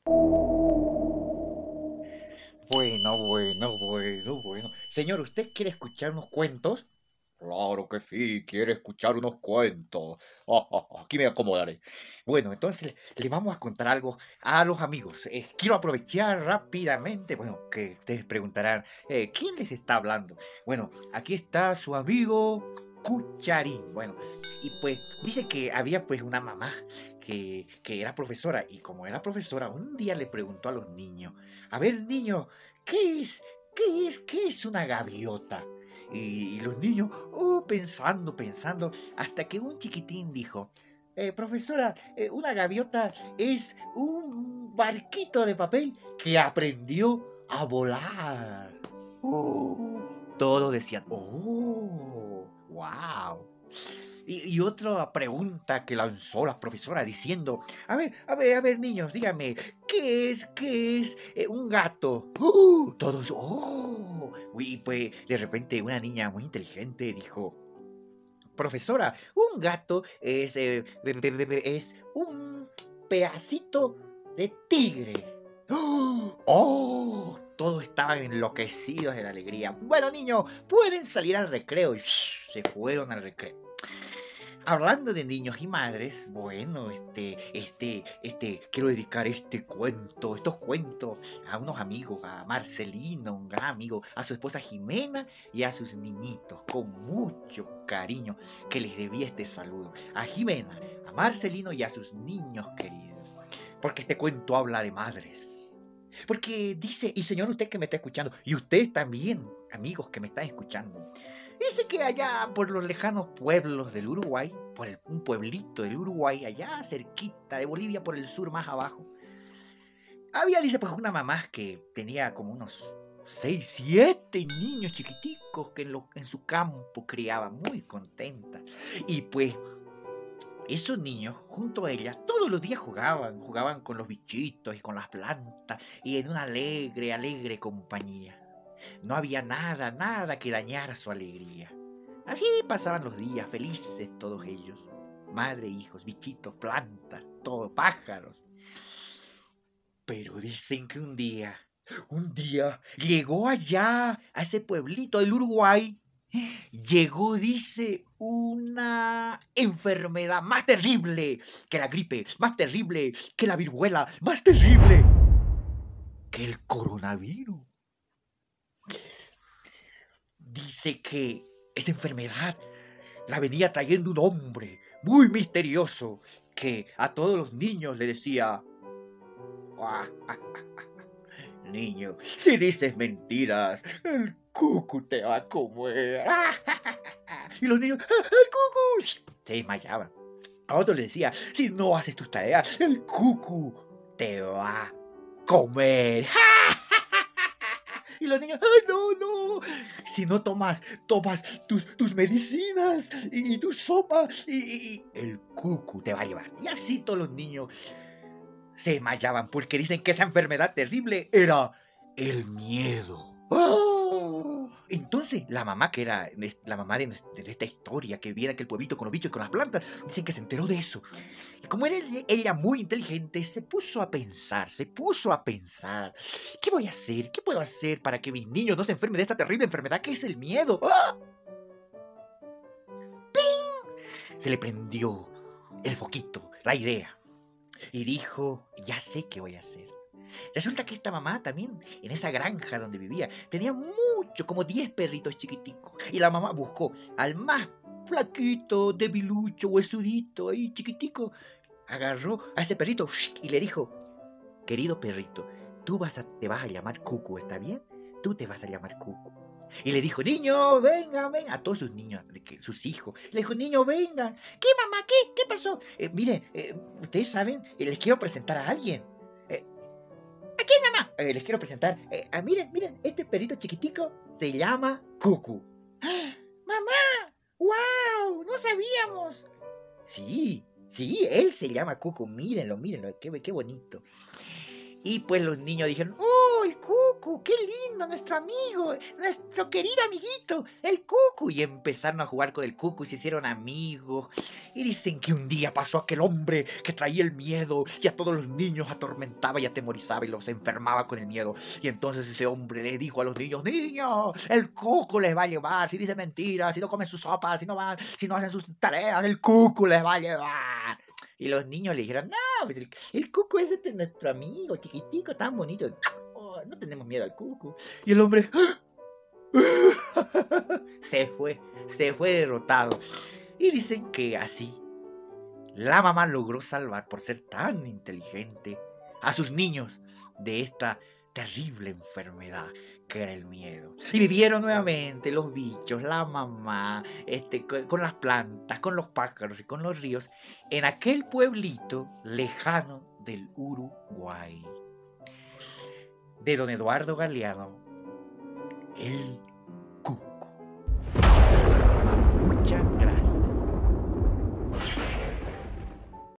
Bueno. Señor, ¿usted quiere escuchar unos cuentos? Claro que sí, quiere escuchar unos cuentos. Aquí me acomodaré. Bueno, entonces le vamos a contar algo a los amigos. Quiero aprovechar rápidamente, bueno, que ustedes preguntarán, ¿quién les está hablando? Bueno, aquí está su amigo Cucharín. Bueno, y pues dice que había pues una mamá que era profesora y como era profesora, un día le preguntó a los niños, a ver, niño, ¿qué es? ¿Qué es una gaviota? Y los niños, pensando, hasta que un chiquitín dijo, profesora, una gaviota es un barquito de papel que aprendió a volar. Todos decían, oh, wow. Y otra pregunta que lanzó la profesora diciendo, a ver, niños, díganme, qué es un gato? Todos, oh. Y pues de repente una niña muy inteligente dijo, profesora, un gato es un pedacito de tigre. ¡Oh! Todos estaban enloquecidos de la alegría. Bueno, niños, pueden salir al recreo. Y se fueron al recreo. Hablando de niños y madres, bueno, quiero dedicar estos cuentos a unos amigos, a Marcelino, un gran amigo, a su esposa Jimena y a sus niñitos, con mucho cariño, que les debía este saludo. A Jimena, a Marcelino y a sus niños queridos. Porque este cuento habla de madres. Porque dice, y señor, usted que me está escuchando, y ustedes también, amigos que me están escuchando, dice que allá por los lejanos pueblos del Uruguay, un pueblito del Uruguay, allá cerquita de Bolivia, por el sur más abajo, había, dice, pues una mamá que tenía como unos 6, 7 niños chiquiticos que en su campo criaba muy contenta. Y pues esos niños, junto a ella, todos los días jugaban con los bichitos y con las plantas y en una alegre compañía. No había nada que dañara su alegría. Así pasaban los días felices todos ellos. Madre, hijos, bichitos, plantas, todo, pájaros. Pero dicen que un día, llegó allá, a ese pueblito del Uruguay, llegó, dice, una enfermedad más terrible que la gripe, más terrible que la viruela, más terrible que el coronavirus. Dice que esa enfermedad la venía trayendo un hombre muy misterioso que a todos los niños le decía, "Ah, niño, si dices mentiras, el cucu te va a comer". Y los niños, "El cucu", se desmayaban. A otro le decía, si no haces tus tareas, el cucu te va a comer. Y los niños, ¡ay, no! Si no tomas tus medicinas y tu sopa, y el cucu te va a llevar. Y así todos los niños se desmayaban porque dicen que esa enfermedad terrible era el miedo. Entonces, la mamá, que era la mamá de esta historia, que viene aquel pueblito con los bichos y con las plantas, dicen que se enteró de eso. Y como era ella muy inteligente, se puso a pensar. ¿Qué voy a hacer? ¿Qué puedo hacer para que mis niños no se enfermen de esta terrible enfermedad que es el miedo? ¡Ah! Se le prendió el foquito, la idea. Y dijo, ya sé qué voy a hacer. Resulta que esta mamá también, en esa granja donde vivía, tenía mucho, como 10 perritos chiquiticos. Y la mamá buscó al más flaquito, debilucho, huesudito, ahí chiquitico. Agarró a ese perrito y le dijo, querido perrito, te vas a llamar Cucu, ¿está bien? Tú te vas a llamar Cucu. Y le dijo, niño, vengan, a todos sus niños, sus hijos. Le dijo, niño, vengan. ¿Qué, mamá? ¿Qué pasó? Miren, ustedes saben, les quiero presentar a alguien. ¿A quién, mamá? Les quiero presentar. Miren, este perrito chiquitico se llama Cucu. ¡Mamá! ¡Wow! ¡No sabíamos! Sí, él se llama Cucu. Mírenlo, qué bonito. Y pues los niños dijeron, ¡oh, el cucu, qué lindo, nuestro amigo, nuestro querido amiguito, el cucu. Y empezaron a jugar con el cucu y se hicieron amigos. Y dicen que un día pasó aquel hombre que traía el miedo y a todos los niños atormentaba y atemorizaba y los enfermaba con el miedo. Y entonces ese hombre le dijo a los niños, niños, el cucu les va a llevar, si dicen mentiras, si no comen su sopa, si no hacen sus tareas, el cucu les va a llevar. Y los niños le dijeron, no, pues el cucu es nuestro amigo, chiquitico, tan bonito. Oh, no tenemos miedo al cucu. Y el hombre se fue derrotado. Y dicen que así la mamá logró salvar, por ser tan inteligente, a sus niños de esta terrible enfermedad que era el miedo. Y vivieron nuevamente los bichos, la mamá, con las plantas, con los pájaros y con los ríos, en aquel pueblito lejano del Uruguay. De don Eduardo Galeano, el cuco. Muchas